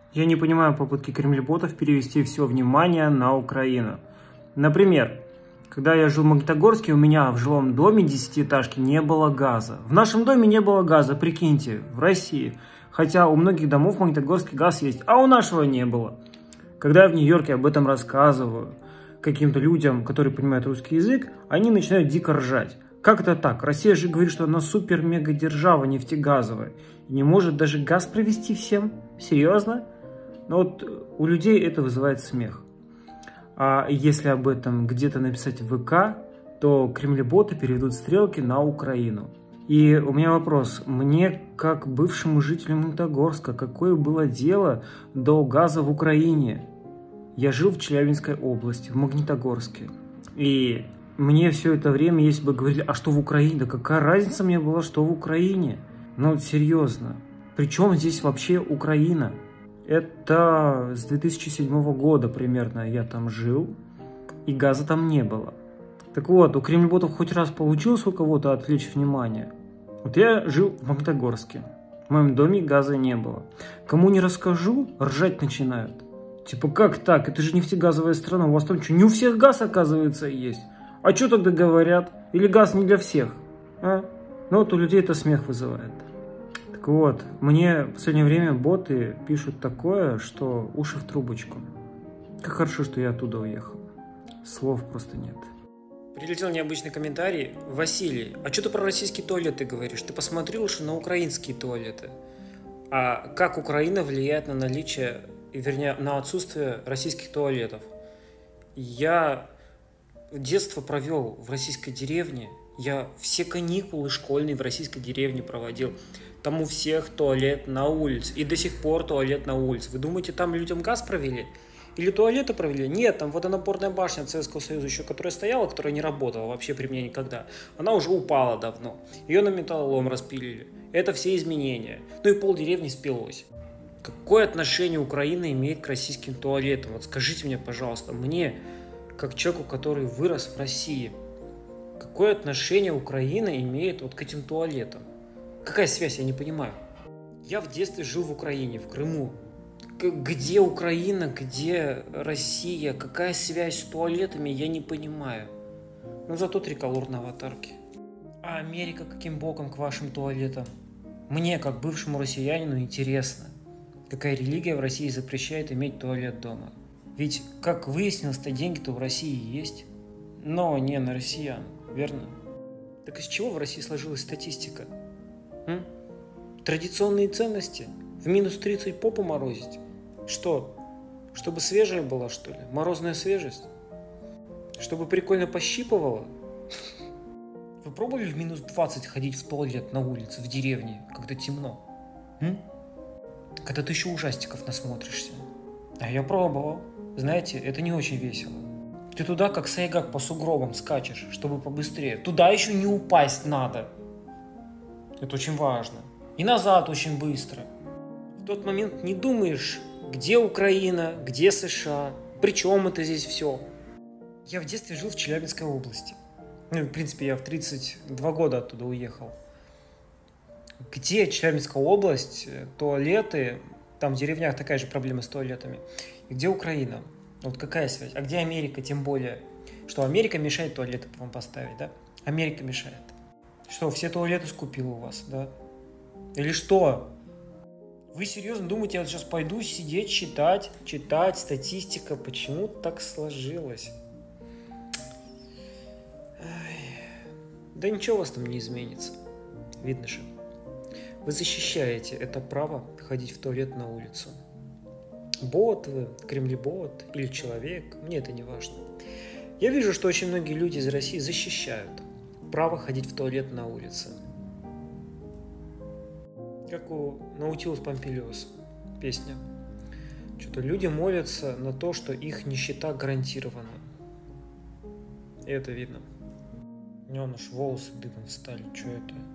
Я не понимаю попытки кремлеботов перевести все внимание на Украину. Например, когда я жил в Магнитогорске, у меня в жилом доме 10-этажки не было газа. В нашем доме не было газа, прикиньте, в России. Хотя у многих домов в Магнитогорске газ есть, а у нашего не было. Когда я в Нью-Йорке об этом рассказываю каким-то людям, которые понимают русский язык, они начинают дико ржать. Как это так? Россия же говорит, что она супер-мега-держава нефтегазовая. И не может даже газ провести всем? Серьезно? Но вот у людей это вызывает смех. А если об этом где-то написать в ВК, то кремлеботы переведут стрелки на Украину. И у меня вопрос. Мне, как бывшему жителю Магнитогорска, какое было дело до газа в Украине? Я жил в Челябинской области, в Магнитогорске. И мне все это время, если бы говорили, а что в Украине? Да какая разница мне была, что в Украине? Ну вот серьезно. Причем здесь вообще Украина? Это с 2007 года примерно я там жил, и газа там не было. Так вот, у кремлеботов хоть раз получилось у кого-то отвлечь внимание? Вот я жил в Магнитогорске, в моем доме газа не было. Кому не расскажу, ржать начинают. Типа, как так? Это же нефтегазовая страна, у вас там что, не у всех газ, оказывается, есть? А что тогда говорят? Или газ не для всех? А? Ну вот у людей это смех вызывает. Так вот, мне в последнее время боты пишут такое, что уши в трубочку. Как хорошо, что я оттуда уехал. Слов просто нет. Прилетел необычный комментарий. Василий, а что ты про российские туалеты говоришь? Ты посмотрел уж на украинские туалеты. А как Украина влияет на наличие, вернее, на отсутствие российских туалетов? Я детство провел в российской деревне. Я все каникулы школьные в российской деревне проводил. Там у всех туалет на улице. И до сих пор туалет на улице. Вы думаете, там людям газ провели? Или туалеты провели? Нет, там водонапорная башня от Советского Союза еще, которая стояла, которая не работала вообще при мне никогда. Она уже упала давно. Ее на металлолом распилили. Это все изменения. Ну и полдеревни спилось. Какое отношение Украина имеет к российским туалетам? Вот скажите мне, пожалуйста, мне, как человеку, который вырос в России, какое отношение Украина имеет вот к этим туалетам? Какая связь, я не понимаю. Я в детстве жил в Украине, в Крыму. Где Украина, где Россия? Какая связь с туалетами, я не понимаю. Но зато триколор на аватарке. А Америка каким боком к вашим туалетам? Мне, как бывшему россиянину, интересно, какая религия в России запрещает иметь туалет дома. Ведь, как выяснилось-то, деньги-то в России есть. Но не на россиян, верно? Так из чего в России сложилась статистика? Традиционные ценности? В минус 30 попу морозить? Что? Чтобы свежая была, что ли? Морозная свежесть? Чтобы прикольно пощипывало? Вы пробовали в минус 20 ходить в туалет на улице, в деревне, когда темно? Когда ты еще ужастиков насмотришься? А я пробовал. Знаете, это не очень весело. Ты туда, как сайгак по сугробам скачешь, чтобы побыстрее. Туда еще не упасть надо. Это очень важно. И назад очень быстро. В тот момент не думаешь, где Украина, где США, при чем это здесь все. Я в детстве жил в Челябинской области. Ну, в принципе, я в 32 года оттуда уехал. Где Челябинская область, туалеты, там в деревнях такая же проблема с туалетами. И где Украина? Вот какая связь? А где Америка, тем более? Что Америка мешает туалеты вам поставить, да? Америка мешает. Что, все туалеты скупила у вас, да? Или что? Вы серьезно думаете, я вот сейчас пойду сидеть, читать статистика, почему так сложилось? Да ничего у вас там не изменится. Видно же. Вы защищаете это право ходить в туалет на улицу. Бот вы, кремлебот или человек, мне это не важно. Я вижу, что очень многие люди из России защищают право ходить в туалет на улице. Как у Наутилус Помпилиус песня. Что-то люди молятся на то, что их нищета гарантирована. И это видно. У него аж волосы дыбом встали. Что это?